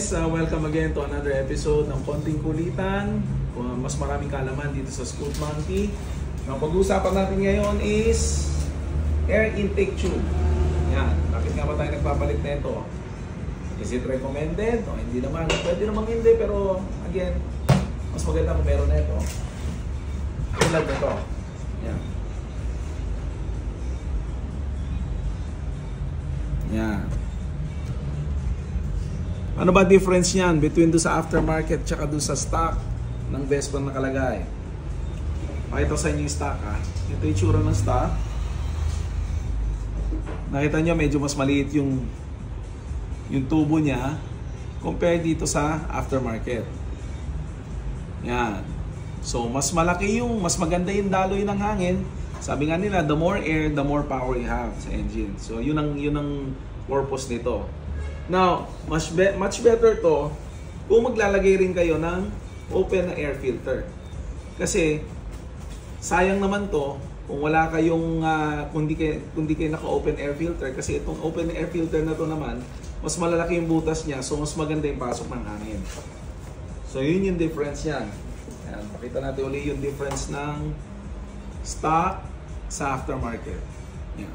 guys, welcome again to another episode ng Konting Kulitan. Mas maraming kalaman dito sa Scoot Monkey. Ang pag-uusapan natin ngayon is air intake tube. Yan, bakit nga ba tayo nagpapalit na ito? Is it recommended? O hindi naman, pwede namang hindi, pero again, mas maganda kung meron na ito. Tulad na ito. Yan. Yan. Ano ba difference niyan between do sa aftermarket tsaka do sa stock ng Vespa na nakalagay? Pakita ko sa inyo yung stock ha. Ito yung tsura ng stock. Nakita nyo medyo mas maliit yung tubo niya compared dito sa aftermarket. Yan. So mas malaki yung, mas maganda yung daloy ng hangin. Sabi nga nila, the more air, the more power you have sa engine. So yun ang purpose nito. Now, much better to kung maglalagay rin kayo ng open na air filter. Kasi sayang naman to kung wala kayong kung di kayo naka-open air filter, kasi itong open air filter na to naman, mas malalaki yung butas niya, so mas maganda yung pasok ng hangin. So yun yung difference niyan. Ayan, pakita natin ulit yung difference ng stock sa aftermarket. Yan.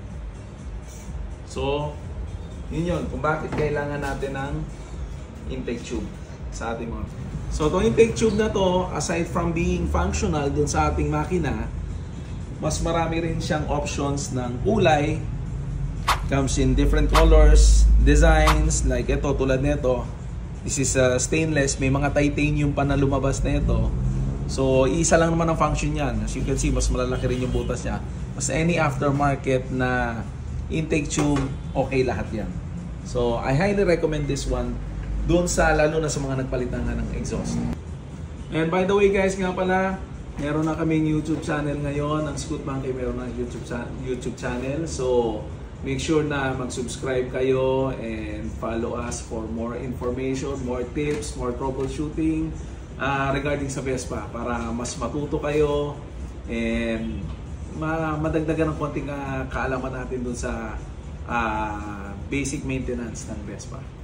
So yun kung bakit kailangan natin ng intake tube sa ating mga. So itong intake tube na to, aside from being functional dun sa ating makina, mas marami rin siyang options ng kulay. Comes in different colors, designs, like ito tulad nito. This is stainless, may mga titanium pa na lumabas na ito. So isa lang naman ang function yan. As you can see, mas malalaki rin yung butas niya. Mas any aftermarket na intake tube, okay lahat yan. So I highly recommend this one doon sa, lalo na sa mga nagpalitan ng exhaust. And by the way guys, nga pala, meron na kaming YouTube channel ngayon. Ang Scoot Monkey meron na YouTube channel. So make sure na mag-subscribe kayo and follow us for more information, more tips, more troubleshooting regarding sa Vespa, para mas matuto kayo and madagdagan ng konting kaalaman natin dun sa basic maintenance ng Vespa.